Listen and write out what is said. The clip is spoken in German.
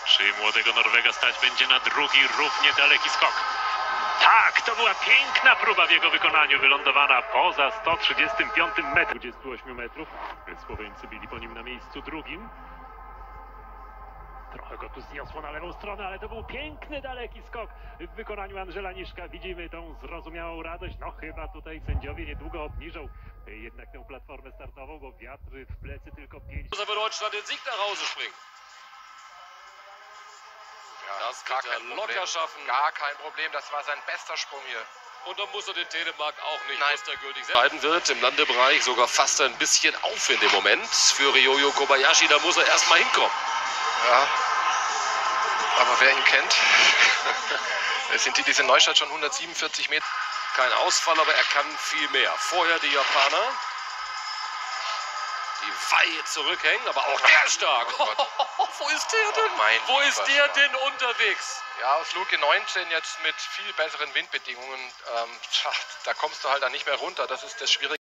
Czy młodego Norwega stać będzie na drugi, równie daleki skok? Tak, to była piękna próba w jego wykonaniu, wylądowana poza 135 metrem, 28 metrów. Słoweńcy byli po nim na miejscu drugim. Trochę go tu zniosło na lewą stronę, ale to był piękny, daleki skok w wykonaniu Andrzela Niszka. Widzimy tą zrozumiałą radość. No chyba tutaj sędziowie niedługo obniżą jednak tę platformę startową, bo wiatr w plecy tylko 5. Muss aber Deutschland den Sieg nach Hause springen. Ja, Das wird er locker schaffen. Gar kein Problem, das war sein bester Sprung hier. Und dann muss er den Telemark auch nicht Nein. mustergültig setzen. Beiden wird im Landebereich sogar fast ein bisschen auf in dem Moment. Für Ryoyo Kobayashi, da muss er erstmal hinkommen. Ja, aber wer ihn kennt, es sind diese Neustadt schon 147 Meter. Kein Ausfall, aber er kann viel mehr. Vorher die Japaner, die weit zurückhängen, aber auch der stark. Wo ist der denn? Wo ist der denn unterwegs? Ja, aus Luke 19 jetzt mit viel besseren Windbedingungen, da kommst du halt dann nicht mehr runter. Das ist das Schwierige.